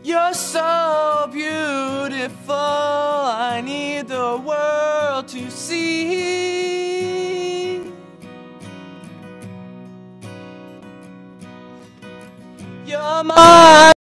You're so beautiful, I need the world to see. You're my